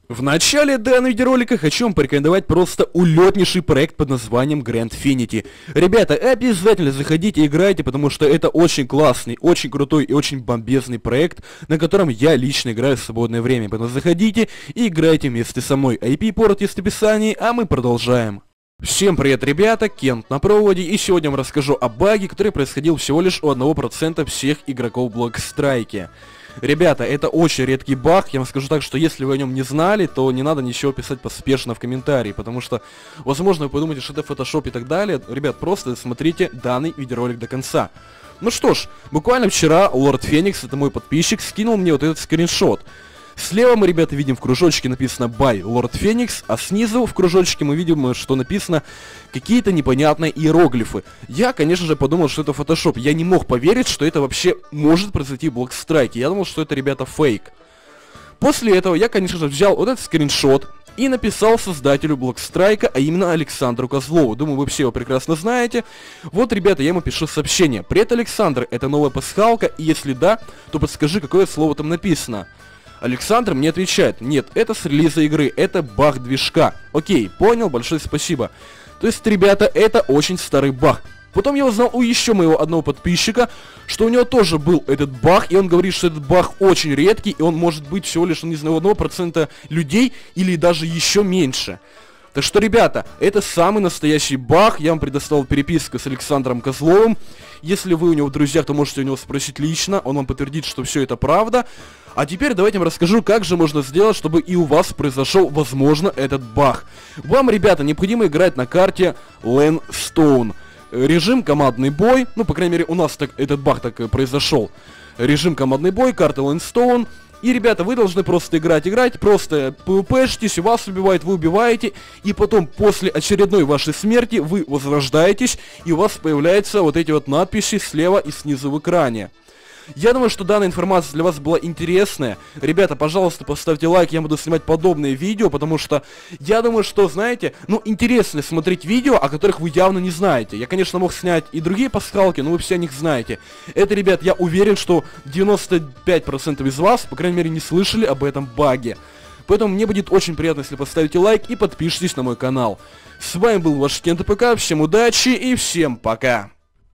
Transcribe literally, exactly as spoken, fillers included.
В начале данного видеоролика хочу вам порекомендовать просто улетнейший проект под названием Grandfinity. Ребята, обязательно заходите и играйте, потому что это очень классный, очень крутой и очень бомбезный проект, на котором я лично играю в свободное время. Поэтому заходите и играйте вместе со мной. ай пи-порт есть в описании, а мы продолжаем. Всем привет, ребята, Кент на проводе, и сегодня я вам расскажу о баге, который происходил всего лишь у одного процента всех игроков в Bloxstrike. Ребята, это очень редкий баг, я вам скажу так, что если вы о нем не знали, то не надо ничего писать поспешно в комментарии, потому что, возможно, вы подумаете, что это фотошоп и так далее. Ребят, просто смотрите данный видеоролик до конца. Ну что ж, буквально вчера Лорд Феникс, это мой подписчик, скинул мне вот этот скриншот. Слева мы, ребята, видим в кружочке написано by Lord Phoenix, а снизу в кружочке мы видим, что написано какие-то непонятные иероглифы. Я, конечно же, подумал, что это фотошоп. Я не мог поверить, что это вообще может произойти в Bloxstrike. Я думал, что это, ребята, фейк. После этого я, конечно же, взял вот этот скриншот и написал создателю Bloxstrike, а именно Александру Козлову. Думаю, вы все его прекрасно знаете. Вот, ребята, я ему пишу сообщение. Привет, Александр, это новая пасхалка, и если да, то подскажи, какое слово там написано. Александр мне отвечает: нет, это с релиза игры, это баг движка. Окей, понял, большое спасибо. То есть, ребята, это очень старый баг. Потом я узнал у еще моего одного подписчика, что у него тоже был этот баг, и он говорит, что этот баг очень редкий, и он может быть всего лишь, не знаю, у одного процента людей, или даже еще меньше. Так что, ребята, это самый настоящий баг, я вам предоставил переписку с Александром Козловым. Если вы у него в друзьях, то можете у него спросить лично, он вам подтвердит, что все это правда. А теперь давайте я вам расскажу, как же можно сделать, чтобы и у вас произошел, возможно, этот баг. Вам, ребята, необходимо играть на карте Landstone. Режим командный бой, ну, по крайней мере, у нас так, этот баг так и произошел. Режим командный бой, карта Landstone. И, ребята, вы должны просто играть, играть, просто пвпшитесь, вас убивают, вы убиваете, и потом, после очередной вашей смерти, вы возрождаетесь, и у вас появляются вот эти вот надписи слева и снизу в экране. Я думаю, что данная информация для вас была интересная. Ребята, пожалуйста, поставьте лайк, я буду снимать подобные видео, потому что я думаю, что, знаете, ну, интересно смотреть видео, о которых вы явно не знаете. Я, конечно, мог снять и другие пасхалки, но вы все о них знаете. Это, ребят, я уверен, что девяносто пять процентов из вас, по крайней мере, не слышали об этом баге. Поэтому мне будет очень приятно, если поставите лайк и подпишитесь на мой канал. С вами был ваш Кент ПК, всем удачи и всем пока!